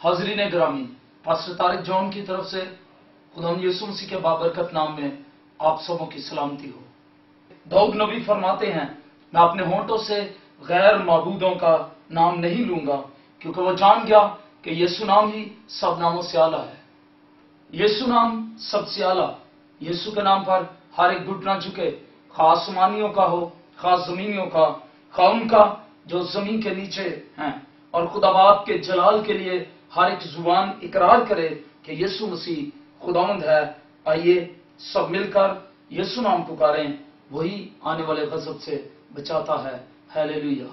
हाजरीन ग्रामी, pastor Tariq John की तरफ से खुदावंद यीशु मसीह के बाबरकत नाम में आप सबों की सलामती हो। दाऊद नबी फरमाते हैं, मैं अपने होंठों से गैर माबूदों का नाम नहीं लूंगा, क्योंकि वो जान गया कि यीशु नाम ही सब नामों से आला है। यीशु नाम सबसे आला। यीशु के नाम पर हर एक घुटना झुके, खा आसमानियों का हो, खा जमीनियों का, खा उनका जो जमीन के नीचे हैं, और खुदा बाप के जलाल के लिए हर एक जुबान इकरार करे कि यीशु मसीह खुदावंद है। आइए सब मिलकर यीशु नाम पुकारें, वही आने वाले गजब से बचाता है। हालेलुया।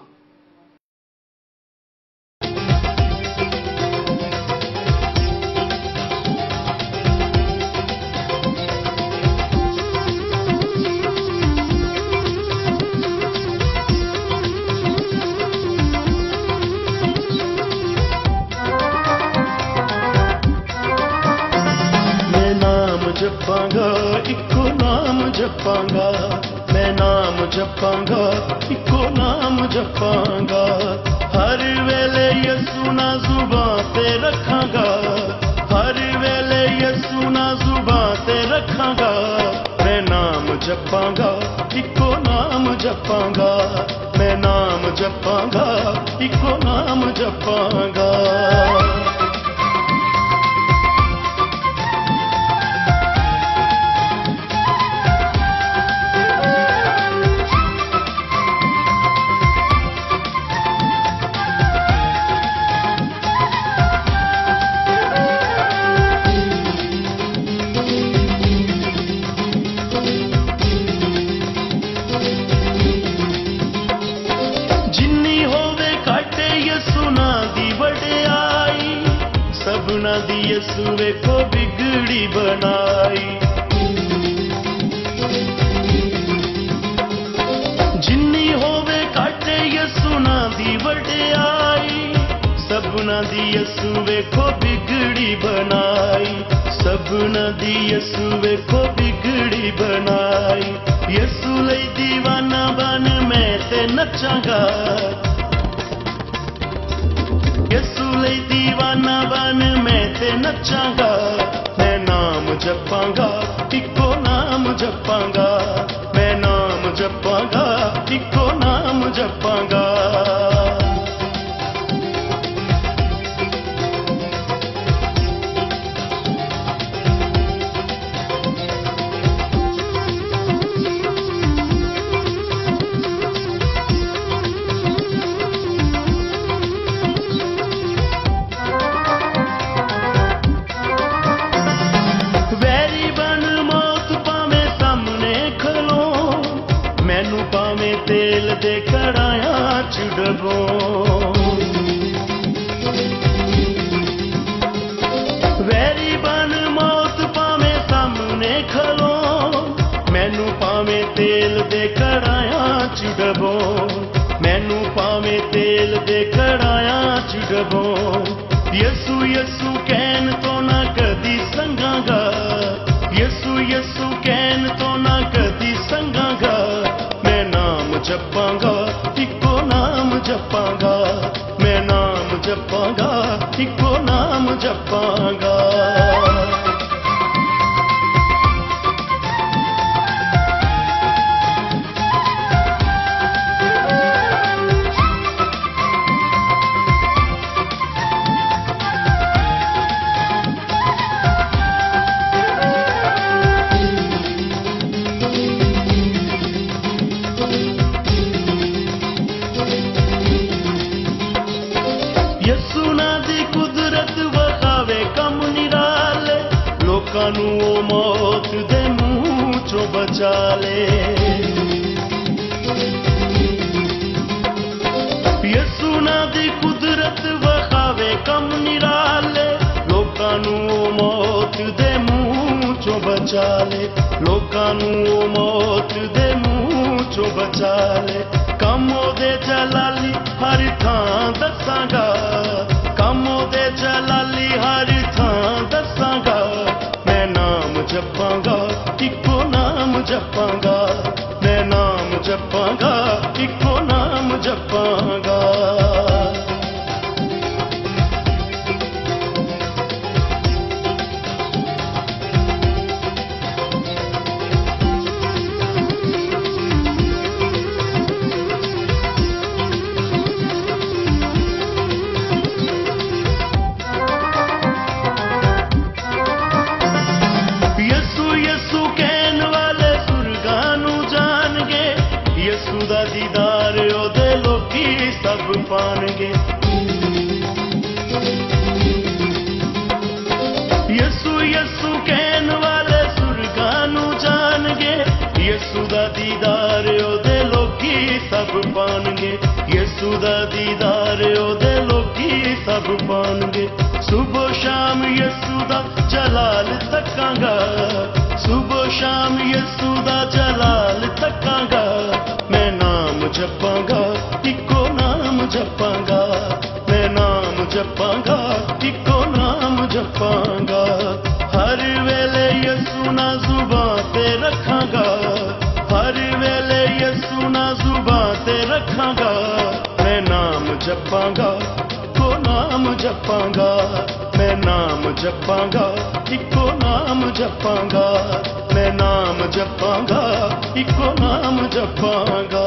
जपांगा इको नाम जपांगा, मैं नाम जपांगा इको नाम जपांगा, हर वेले यसू ना जुबां ते रखांगा, हर वेले यसू ना जुबां ते रखांगा, मैं नाम जपांगा इको नाम जपांगा, मैं नाम जपांगा इको नाम जपांगा। सबना दी यसू वेखो बिगड़ी बनाई, जिन्नी होवे काटे यसू ना दी वड्याई, सबना दी यसू वेखो बिगड़ी बनाई, सबना दी यसू वेखो बिगड़ी बनाई, यसू लई दीवाना बन मैं ते नचांगा, यसू लई दीवाना बन मैं ते नचांगा, मैं नाम जपांगा इको नाम जपांगा, मैं नाम जपांगा इको नाम जपांगा। तेल दे कड़ाया चुडबो, वैरी बन मौत पावे सामने खलो, मैनू पावे तेल दे कड़ाया चुडबो, मैनू पावे तेल दे कड़ाया चुडबो, यसू यसू कहन तो ना कदी संगांगा, यसू यसू कहन तो ना कदी संगांगा, जपांगा इको नाम जपांगा, मैं नाम जपांगा इको नाम जपांगा। लोकानू ओ मौत दे मुंह चो बचा ले, यसू ना दी कुदरत वखावे कम निराले, लोकानू ओ मौत दे मुंह चो बचा ले, लोकानू ओ मौत दे मुंह चो बचा ले, कम ओदे जलाली हर थां दसांगा, कम ओदे जलाली हर थां दसांगा, जपांगा इको नाम जपांगा, मैं नाम जपांगा इको नाम जपांगा। सब पाणगे। यसु यसु कहन वाले सुरगा नू जाणगे, यसु दा दीदार ओदे लोकी सब पाणगे, यसु दा दीदार ओदे लोकी सब पाणगे। सुबह शाम यसु दा जलाल तकांगा, सुबह शाम यसु दा जलाल तकांगा। मैं नाम जपांगा, इको नाम जपांगा, मैं नाम जपांगा, इको नाम जपांगा। हर वेले यसु ना जुबां ते रखांगा, हर वेले यसु ना जुबां ते रखांगा। मैं नाम जपांगा, इको नाम जपांगा, मैं नाम जपांगा, इको नाम जपांगा, मैं नाम जपांगा, इको नाम जपांगा।